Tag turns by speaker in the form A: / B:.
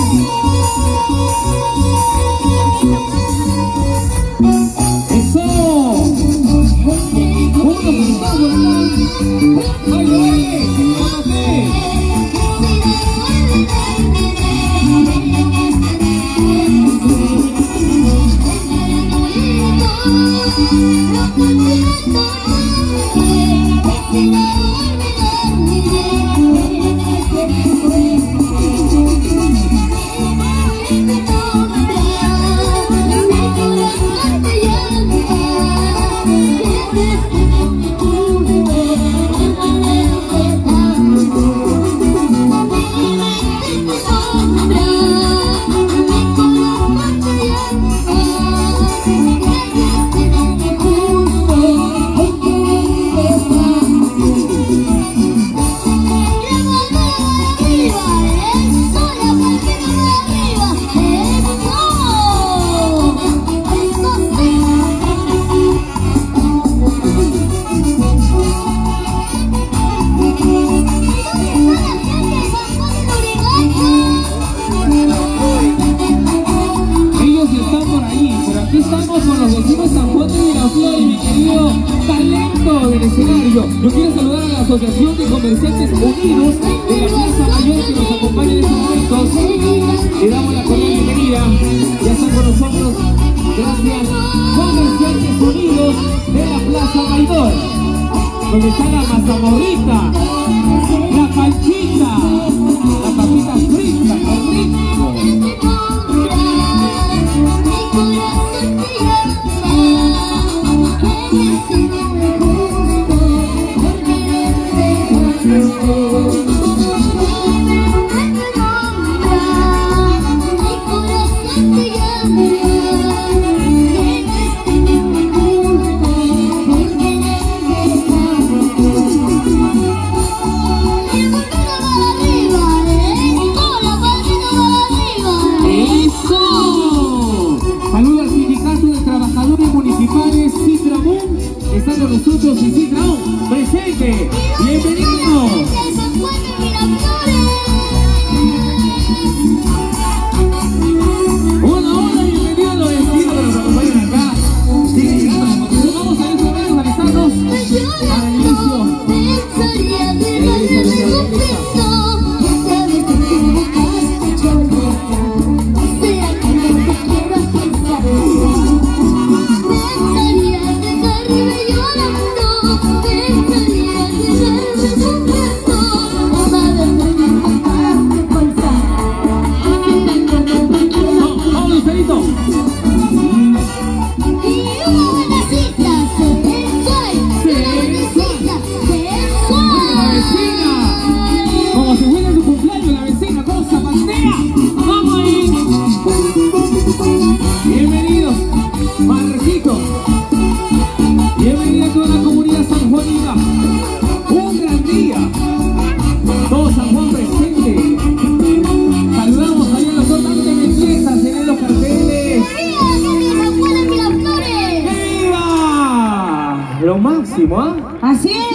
A: Yo quiero saludar a la Asociación de Comerciantes Unidos de la Plaza Mayor que nos acompaña en estos momentos. Le damos la cordial bienvenida. Ya están con nosotros. Gracias. Comerciantes Unidos de la Plaza Mayor, donde está la mazamorrita, la panchita, la papita frita, qué rico. Está con nosotros Isidro presente. Bienvenido. Hola, bienvenido a los vecinos que nos acompañan acá. Vamos a ir primero a alistarnos para el inicio. Lo máximo, ¿ah?
B: Así es.